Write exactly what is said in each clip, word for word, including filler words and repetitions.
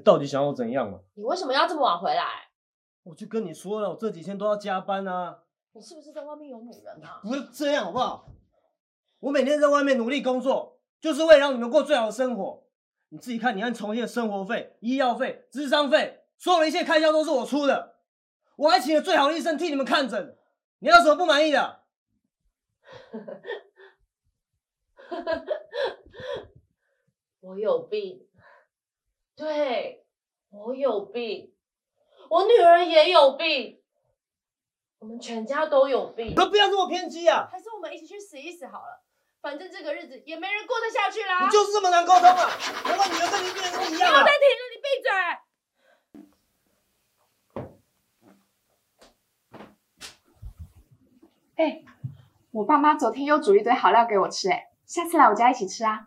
到底想要我怎样嘛？ 你为什么要这么晚回来？ 我就跟你说了，我这几天都要加班啊。 你是不是在外面有女人啊？ 不是这样好不好？我每天在外面努力工作，就是为了让你们过最好的生活。你自己看，你按重庆的生活费、医药费、智商费，所有的一切开销都是我出的。我还请了最好的医生替你们看诊。你有什么不满意的？ 我有病，对，我有病，我女儿也有病，我们全家都有病。 可不要这么偏激啊！ 还是我们一起去死一死好了，反正这个日子也没人过得下去啦。 你就是这么难沟通啊！难怪女儿跟你病人都一样啊！ 不要再提了，你闭嘴！ 哎、欸，我爸妈昨天又煮一堆好料给我吃、欸，哎，下次来我家一起吃啊！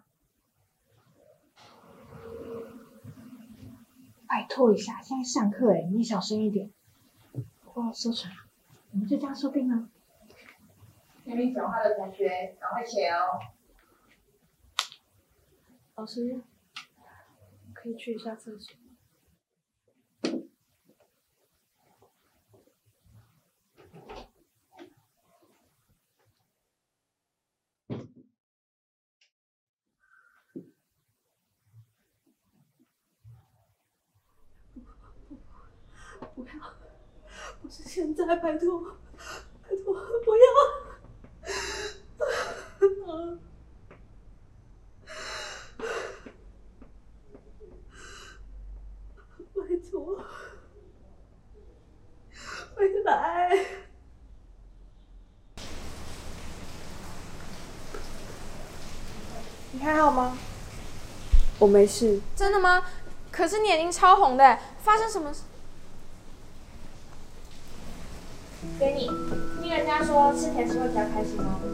拜托一下，现在上课哎、欸，你小声一点。帮我收成，我们就这样说定了。 听你讲话的同学，赶快写哦。 老师，可以去一下厕所。不要，不是现在，拜托，拜托，不要！拜托，回来！ 你还好吗？ 我没事。 真的吗？可是你眼睛超红的，发生什么事？给你，听人家说吃甜食会比较开心哦。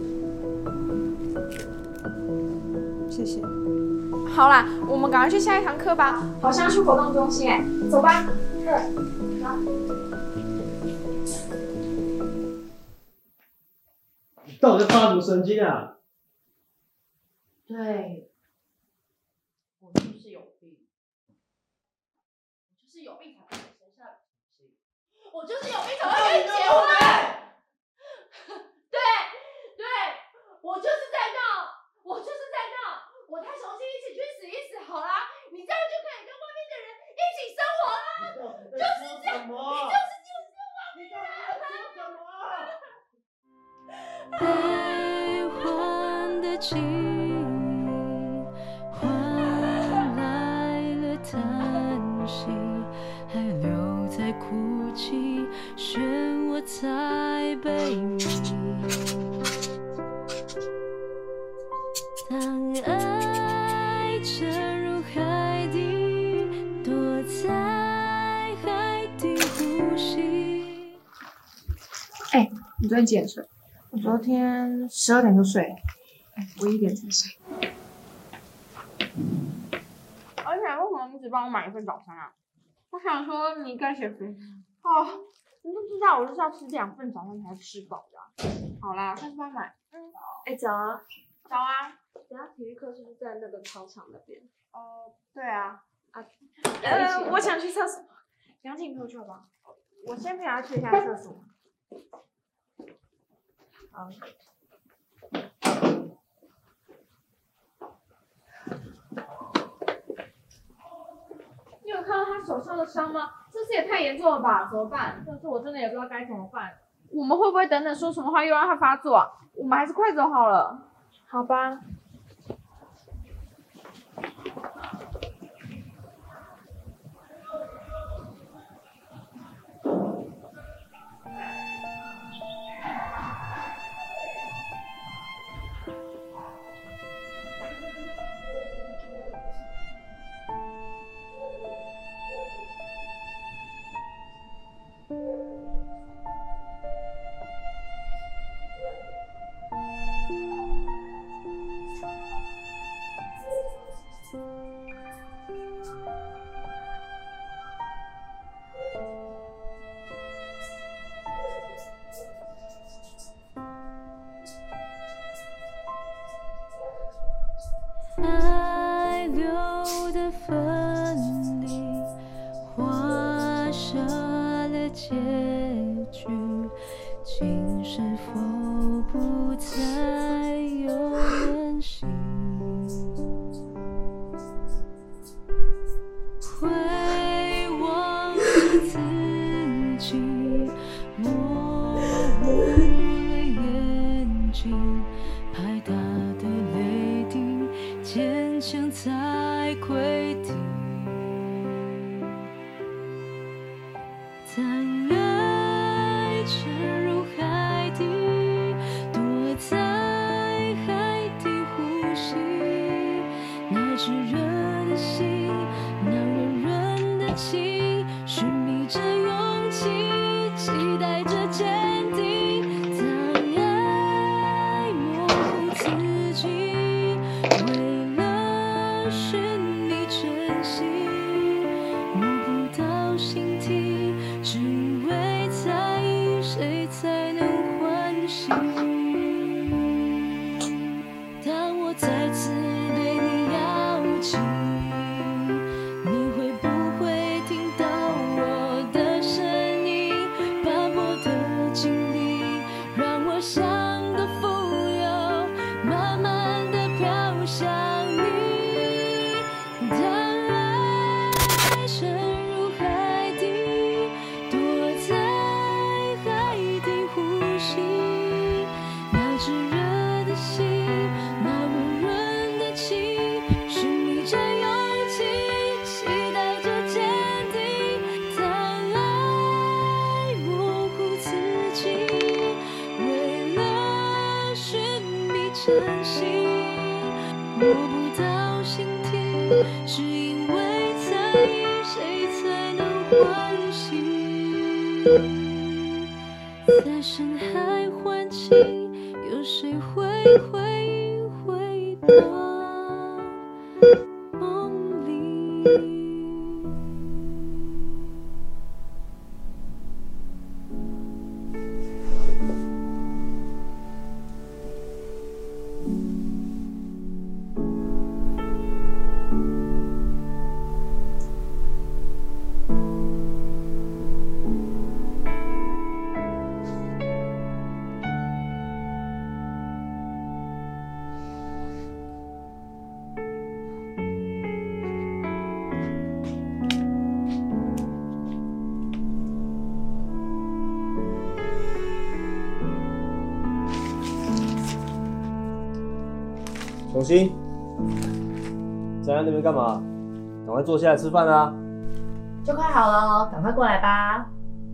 谢谢。 好啦，我们赶快去下一堂课吧。好像去活动中心哎，走吧。对，好。 你到底在发什么神经啊？ 对，我就是有病，我就是有病才会生下来，我就是有病才会跟你结婚。对对，我就是在闹，我就是在闹，我太重新一起去死一死好啦，你这样就可以跟外面的人一起生活啦。就是这样，你就是就是外面人。 悲欢的情，换来了叹息，还留在哭泣，漩涡在背离。当爱沉入海底，躲在海底呼吸。 哎、欸，你昨天几点睡？我昨天十二点就睡，我一点才睡。而且为什么你只帮我买一份早餐啊？我想说你该减肥哦，你都知道我就是要吃两份早餐才吃饱的、啊。好啦，下次帮我买。嗯， 哎，早啊， 早啊。 等下体育课是不是在那个操场那边？ 哦，对啊。 啊， 呃，我想去厕所，杨静陪我去好不好？我先陪他去一下厕所。好。你有看到他手上的伤吗？这次也太严重了吧？怎么办？这次我真的也不知道该怎么办。我们会不会等等说什么话又让他发作啊？我们还是快走好了。好吧。 是否不再有联系？回望着自己，模糊了眼睛，拍打的泪滴，坚强在溃堤。当爱沉入海底，躲在海底呼吸，那炙热的心，那软软的情，寻觅着勇气，期待着坚定。当爱模糊自己，为了寻觅真心，摸不到心底，只为在意谁才能唤醒。当我再次对你邀请，你会不会听到我的声音？斑驳的经历让我像个浮游，慢慢地飘向你。当爱沉入海底，躲在海底呼吸，那炙热的心，那温润的情，寻觅着勇气，期待着坚定。当爱模糊自己，为了寻觅真心，摸不到心底，是因为在意谁才能唤醒。在深海唤起，有谁会回应回到梦里？ 永兴，站在那边干嘛？赶快坐下来吃饭啊！ 就快好了哦，赶快过来吧。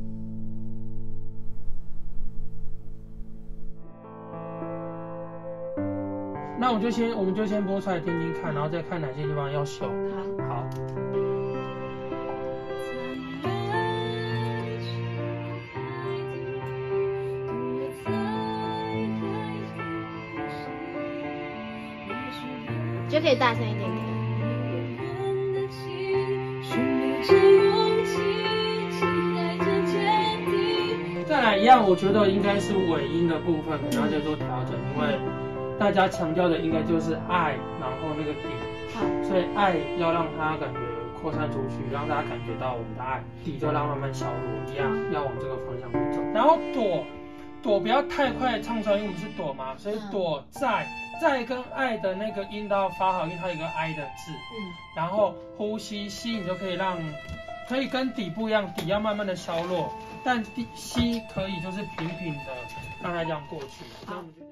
那我就先，我们就先播出来听听看，然后再看哪些地方要修。好。 就可以大声一点点。 再来一样，我觉得应该是尾音的部分，可能要再做调整，因为大家强调的应该就是爱，然后那个底，所以爱要让它感觉扩散出去，让大家感觉到我们的爱，底就让它慢慢消弱，一样要往这个方向去走。然后躲，躲不要太快唱出来，因为我们是躲嘛，所以躲在。在跟爱的那个音都要发好，因为它有一个哀的字。嗯。然后呼吸吸，你就可以让，可以跟底不一样，底要慢慢的消落，但底吸可以就是平平的让它这样过去。那我们就。